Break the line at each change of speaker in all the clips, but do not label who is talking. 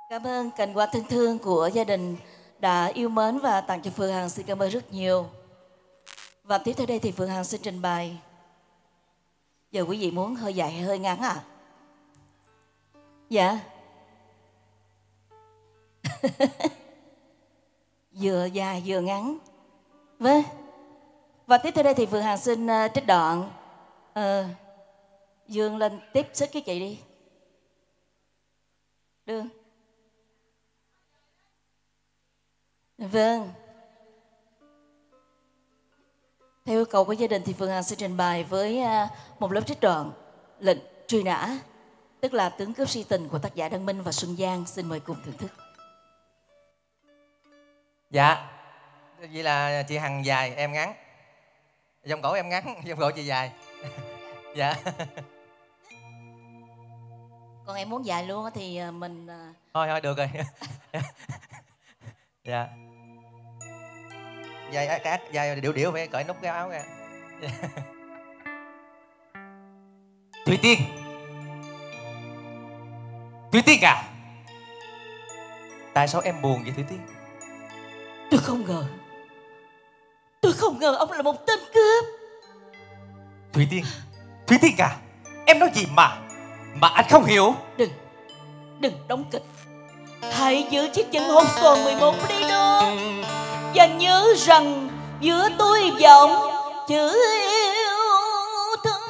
Cảm ơn cành hoa thân thương của gia đình đã yêu mến và tặng cho Phương Hằng. Xin cảm ơn rất nhiều. Và tiếp theo đây thì Phương Hằng xin trình bày. Giờ quý vị muốn hơi dài hay hơi ngắn à? Dạ. Vừa dài vừa ngắn. Vâng. Và tiếp theo đây thì Phương Hằng xin trích đoạn. Dương lên tiếp sức cái chị đi. Được. Vâng. Theo yêu cầu của gia đình thì Phương Hằng sẽ trình bày với một lớp trích đoạn Lệnh truy nã, tức là Tướng cướp si tình của tác giả Đăng Minh và Xuân Giang. Xin mời cùng thưởng thức.
Dạ, vậy là chị Hằng dài, em ngắn. Vòng cổ em ngắn, vòng cổ chị dài. Dạ.
Còn em muốn dài luôn thì mình...
Thôi được rồi. Dạ. Dài cát, dài điệu phải cởi nút cái áo ra. Thủy Tiên. Thủy Tiên à, tại sao em buồn vậy Thủy Tiên?
Tôi không ngờ ông là một tên cướp.
Thủy Tiên à, em nói gì mà anh không hiểu.
Đừng đóng kịch. Hãy giữ chiếc nhẫn hột xoàn 11 đi đó. Và nhớ rằng giữa tôi và ông chữ yêu thương.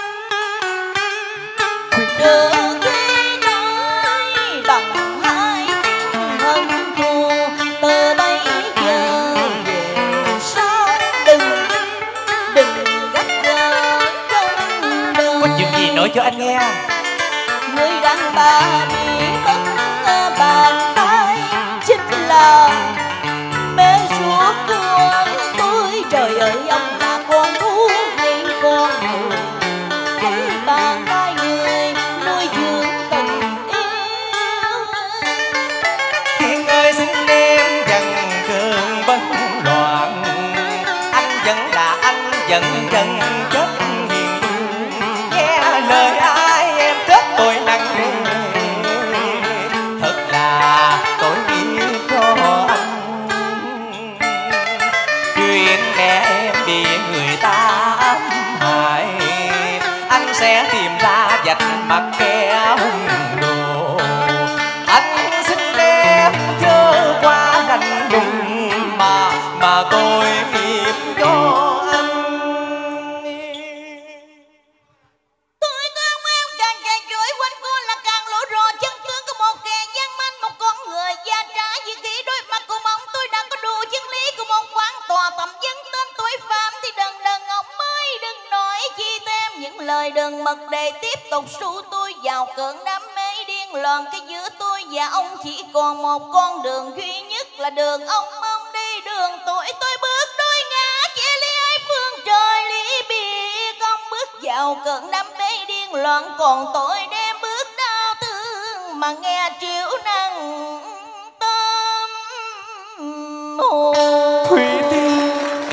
Được khi nói bằng hai tiếng hận thù. Từ bây giờ về sau đừng gắt gao trong đời.
Có chuyện gì nói cho anh nghe.
Người đàn bà bị mất bàn tay chính là mẹ ruột của tôi. Trời ơi, ông là con thú hay con người? Cái bàn tay người nuôi dưỡng tình yêu.
Thiên ơi xin em dần cơn bấn loạn. Anh vẫn là anh, vẫn chất hiền. Nghe lời ai em rất tội nặng nề. Thật là tội nghiệp cho anh. Chuyện mẹ em bị người ta ám hại, anh sẽ tìm ra vạch mặt kẻ hung đồ. Anh xin em chớ qua lạnh lùng mà tội nghiệp cho anh.
Tôi thương em càng chạy chuỗi quanh cô là càng lộ rõ chân tướng của một kẻ gian manh, một con người da trái. Vì khi đôi mặt của ông tôi đã có đủ chân lý của một quán tòa thẩm vấn tên tội phạm thì đừng ông ơi, đừng nói chi thêm những lời đừng mật để tiếp tục xu tôi vào cơn đam mê điên loạn. Cái giữa tôi và ông chỉ còn một con đường duy nhất là đường ông mong đi, đường tôi bước đôi ngã chia ly hai phương trời ly biệt. Ông bước vào cơn đam mê điên loạn, còn tôi đem bước đau thương mà nghe triệu năng tâm hồn.
Thủy Tiên,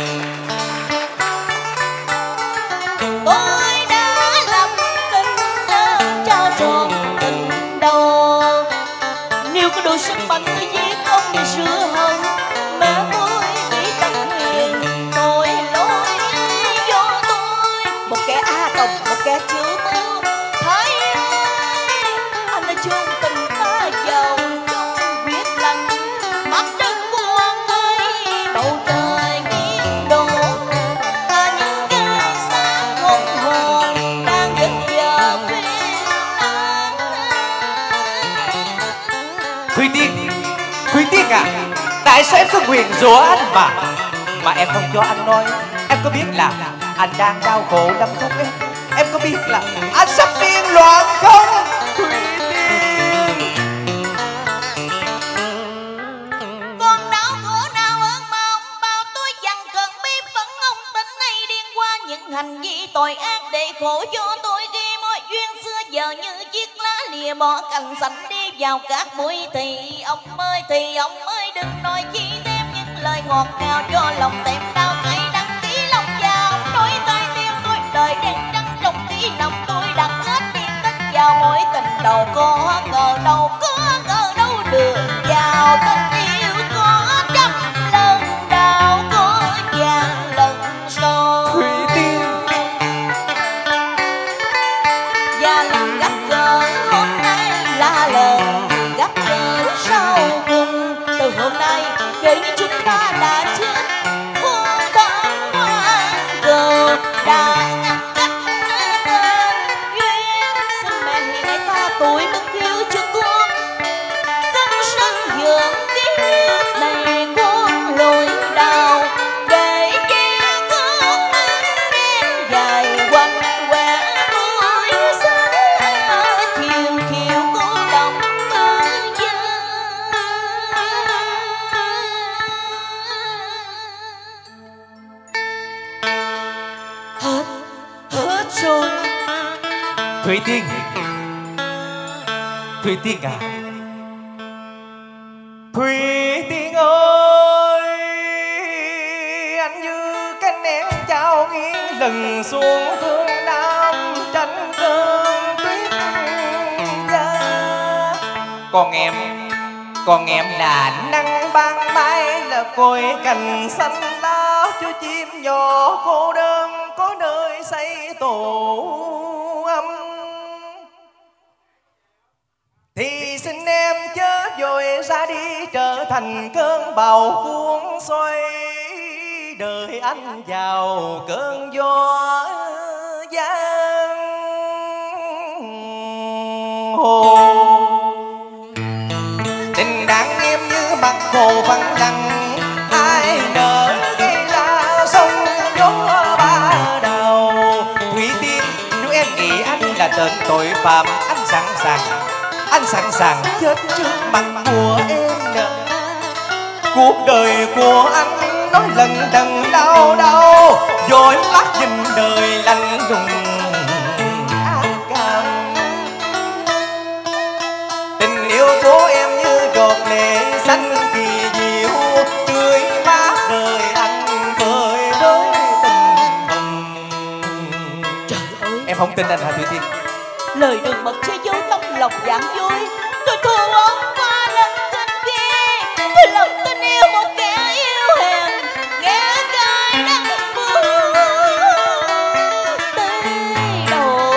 Tôi đã làm tình đơn trao trọn tình đầu. Nếu có đủ sức mạnh tôi giết ông để sửa hận. Mẹ tôi bị tật nguyền, tội lỗi do tôi. Một kẻ a tòng, một kẻ chữ mưu. Thấy anh đã chôn tình ta vào trong huyết lạnh. Mặt đất của anh ơi, bầu trời nghiêng đổ. Ta những cái xác không hồn đang giấc giờ phiền não.
Thủy Tiên à, tại sao em cứ nguyền rủa anh mà em không cho anh nói. Em có biết là anh đang đau khổ lắm không em? Em có biết là anh sắp điên loạn không? Thủy Tiên,
Con đau khổ nào hơn mà ông bảo tôi dằn cơn bi phẫn. Ông tính này điên qua những hành vi tội ác để khổ cho tôi. Khi mọi duyên xưa giờ như chiếc lá lìa bỏ cành xanh đi vào cát bụi. Thì ông ơi đừng nói chi thêm những lời ngọt ngào cho lòng tem đau cay đắng tí lòng vào. Nói tay tiêu tôi đời đen trắng trong tí lòng tôi đặt hết tiền tích vào mối tình đầu. Có ngờ đâu được. vậy như chúng ta đã chết. Hôn thắm hoa cờ đã ngăn cách nên duyên. Xin mẹ hiện nay ta tuổi bất hiếu cho con, căng sân dưỡng kiếp này con lối đào. Để che khóc đêm dài quanh quẻ tôi xa chiều chiều cô độc hết rồi.
Thủy Tiên, Thủy Tiên à, Thủy Tiên ơi, anh như cánh én trao nghiêng lần xuống phương Nam tránh cơn tuyết giá. Còn em là nắng ban mai, là cội cành xanh lá cho chim nhỏ cô đơn có nơi xây tổ ấm. Thì xin em chớ vội ra đi, trở thành cơn bão cuốn xoay đời anh vào cơn gió giang hồ. Tình đáng em như mặt hồ vắng lặng, ai nỡ gây ra sông gió ba đầu. Thủy Tiên, nếu em nghĩ anh là tên tội phạm, anh sẵn sàng chết trước mặt của em nè. Cuộc đời của anh nói lần đằng đau đau, rồi mắt nhìn đời lạnh lùng ác cảm. Tình yêu của em như giọt lệ xanh kỳ diệu, tươi mát đời anh vơi với tình hồng.
Trời ơi,
Em không tin anh hả Thủy Tiên?
lời đường mật che giấu tâm lòng dạng vui. Tôi thương ông qua lần khinh kia, tôi lòng tin yêu một kẻ yêu hèn, nghe cay đắng buồn tê đầu.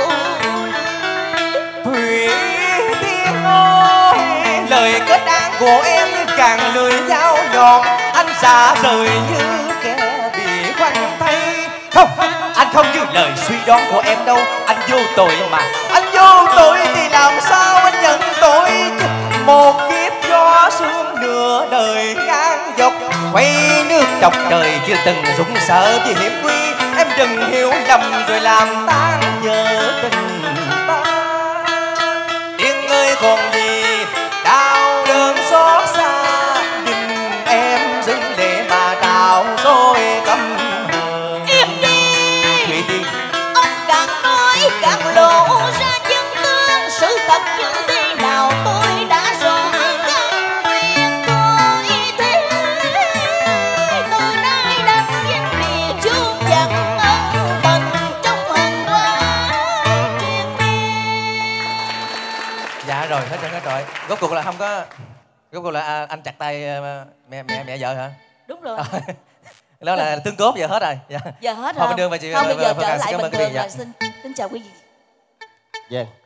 Thủy Tiên ơi, lời kết án của em như càng lưỡi dao nhọn, anh xa rời như kẻ bị khoanh tay. Không, anh không như lời suy đoán của em đâu, anh vô tội mà. Anh vô tội thì làm sao anh nhận tội chứ. Một kiếp gió sương nửa đời ngang dọc, quay nước chọc trời chưa từng rụng sợ vì hiểm nguy. Em đừng hiểu lầm rồi làm tan vỡ tình ta. Tiên ơi còn gì đau đớn xót xa, nhìn em dưng lệ mà đào rồi căm hờn.
Im đi,
Thủy Tiên,
ông càng nói càng lộ ra chân tướng. Sự thật như thế nào tôi đã rõ căn nguyên tôi thế. Tôi nay đang danh biệt chuông chẳng ân tình trong hận quá triền miên.
dạ rồi hết rồi. Rốt cuộc là không có, rốt cuộc là anh chặt tay mẹ vợ hả?
Đúng rồi.
Đó là tương cốt giờ hết rồi. Dạ.
Giờ hết
Thôi
rồi.
bên đường và chị
Không, bây giờ trở lại
cảm
bình
ơn quý vị.
thường rồi. Xin chào quý vị.
Dạ.